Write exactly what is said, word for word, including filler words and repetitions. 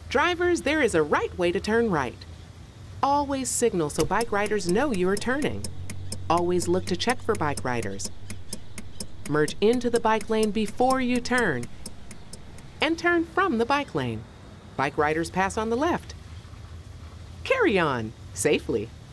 Drivers, there is a right way to turn right. Always signal so bike riders know you are turning. Always look to check for bike riders. Merge into the bike lane before you turn. And turn from the bike lane. Bike riders pass on the left. Carry on safely.